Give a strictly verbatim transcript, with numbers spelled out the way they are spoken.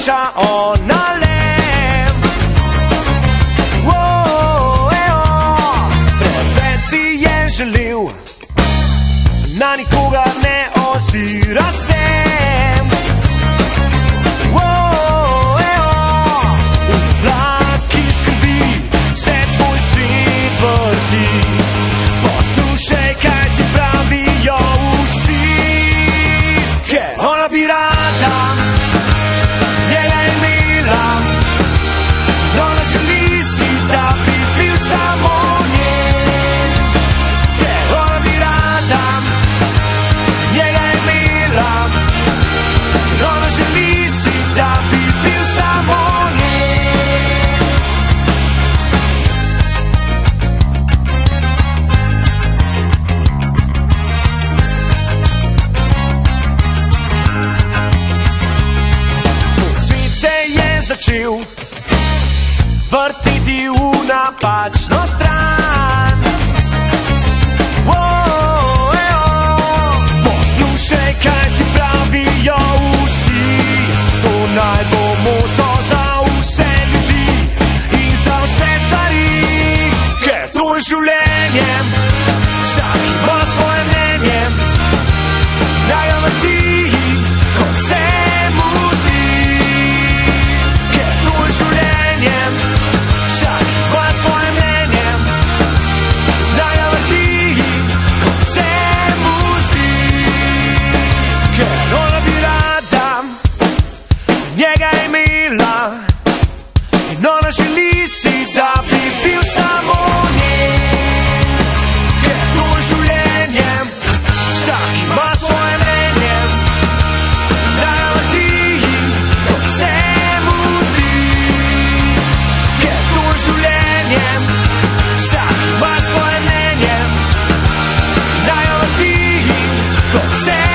priča o nalem. Oh, eh, oh. Preveč si je želil, na nikogar ne ozira se. Oh, eh, oh. V oblaki skrbi se tvoj svet vrti. Poslušaj, kaj ti pravijo uši, ker ona bi rada njega imela, no ne želi si, da bi bil samo njen. Ker ona bi rada njega imela, no ne želi si, da bi bil samo njen. Začel vrtiti v napačno stran. Oh, eh, oh. Poslušaj, kaj ti pravijo vsi, to naj bo moto za vse ljudi in za vse stvari, ker to je življenje, vsak ima svoje mnenje, naj ga vrti, kot se mu zdi. Vsak ima svoje mnenje, naj ga vrti, kot se mu zdi. Ker ona bi rada njega imela in ona želi si, da bi bil samo njen. Ker to je življenje, vsak ima svoje mnenje, naj ga vrti, kot se mu zdi. Življenje, vsak ima svoje mnenje, naj ga vrti, kot se